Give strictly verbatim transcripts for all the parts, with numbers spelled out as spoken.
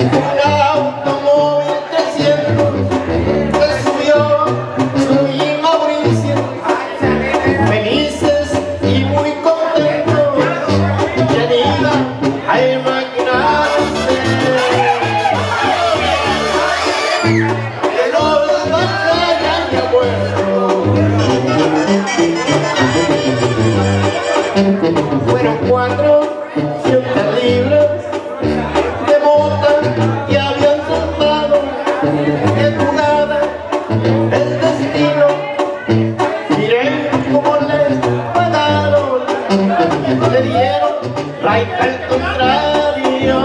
Fueron cuatro cientas libras de mota y habían soltado en jugada el destino. Miren cómo les pagaron, le dieron right al contrario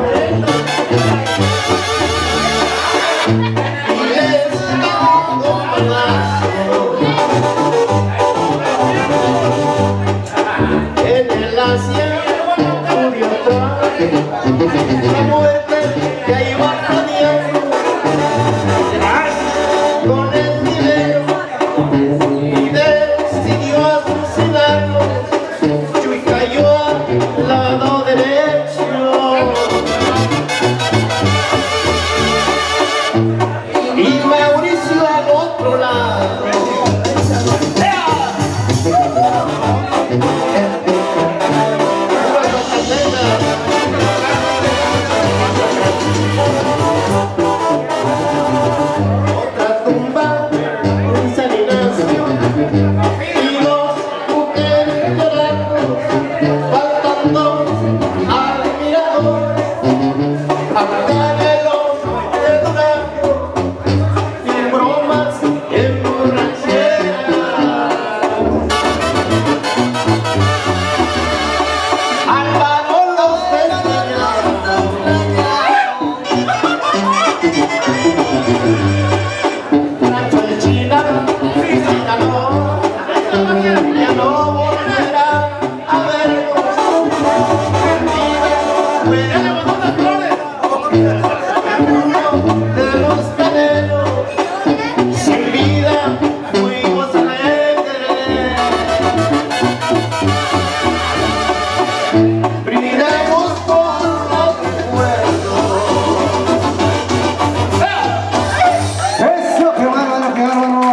y les dio un balazo en el Asia oriental. La muerte que iba planeando con el dinero y decidió asesinarlo. Chuy cayó al lado derecho y Mauricio al otro lado. Otra tumba en San Ignacio y dos mujeres llorando, faltando al mirador, acá en el ojo de Durango y bromas en borrachera. Álvaro los destinados, Rancho de China, ya no, ya no volverá a vernos. Uno de los canelos